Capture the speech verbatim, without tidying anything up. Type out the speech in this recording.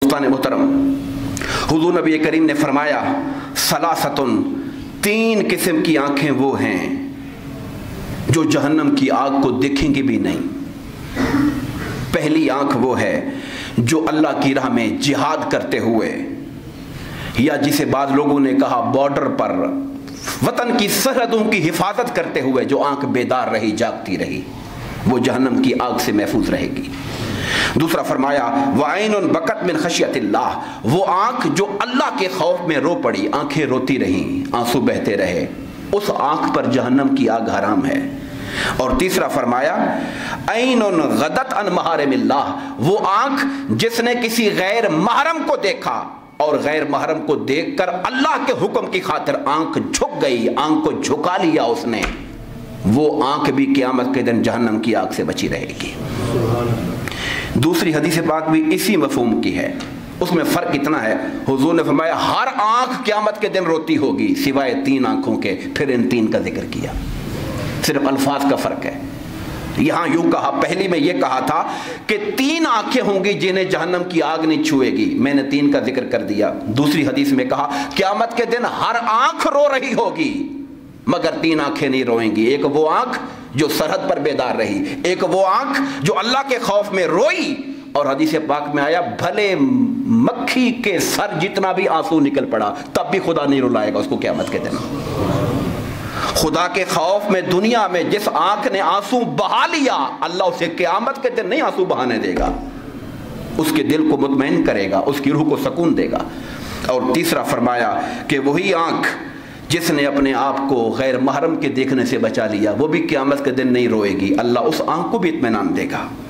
دوستان محترم، حضور نبی کریم نے فرمایا ثلاثتن، تین قسم کی آنکھیں وہ ہیں جو جہنم کی آگ کو دیکھیں گی بھی نہیں۔ پہلی آنکھ وہ ہے جو اللہ کی راہ میں جہاد کرتے ہوئے، یا جسے بعض لوگوں نے کہا بارڈر پر وطن کی سرحدوں کی حفاظت کرتے ہوئے جو آنکھ بیدار رہی، جاگتی رہی، وہ جہنم کی آگ سے محفوظ رہے گی۔ دوسرا فرمایا وَعَيْنٌ بَكَتْ مِنْ خَشْيَةِ اللَّهِ، وہ آنکھ جو اللہ کے خوف میں رو پڑی، آنکھیں روتی رہیں، آنسو بہتے رہے، اس آنکھ پر جہنم کی آگ حرام ہے۔ اور تیسرا فرمایا عَيْنٌ غَدَتْ عَنْ مَحَارِمِ اللَّهِ، وہ آنکھ جس نے کسی غیر محرم کو دیکھا اور غیر محرم کو دیکھ کر اللہ کے حکم کی خاطر آنکھ جھک گئی، آنکھ کو جھکا لیا اس نے، وہ آنکھ بھی قیامت کے دن جہنم کی آگ سے بچی رہے گی۔ دوسری حدیث پاک بھی اسی مفہوم کی ہے، اس میں فرق اتنا ہے، حضور نے فرمایا ہر آنکھ قیامت کے دن روتی ہوگی سوائے تین آنکھوں کے، پھر ان تین کا ذکر کیا، صرف الفاظ کا فرق ہے۔ یہاں یوں کہا، پہلی میں یہ کہا تھا کہ تین آنکھیں ہوں گی جنہیں جہنم کی آگ نہیں چھوئے گی، میں نے تین کا ذکر کر دیا۔ دوسری حدیث میں کہا قیامت کے دن ہر آنکھ رو رہی ہوگی مگر تین آنکھیں نہیں روئیں گی، ایک وہ آنکھ جو سرحد پر بیدار رہی، ایک وہ آنکھ جو اللہ کے خوف میں روئی، اور حدیث پاک میں آیا بھلے مکھی کے سر جتنا بھی آنسو نکل پڑا تب بھی خدا نہیں رلائے گا اس کو قیامت کے دن۔ خدا کے خوف میں دنیا میں جس آنکھ نے آنسو بہا لیا، اللہ اسے قیامت کے دن نہیں آنسو بہانے دے گا، اس کے دل کو مطمئن کرے گا، اس کی روح کو سکون دے گا۔ اور تیسرا فرمایا کہ وہی آنکھ جس نے اپنے آپ کو غیر محرم کے دیکھنے سے بچا لیا، وہ بھی قیامت کے دن نہیں روئے گی، اللہ اس آنکھ کو بھی اطمینان دے گا۔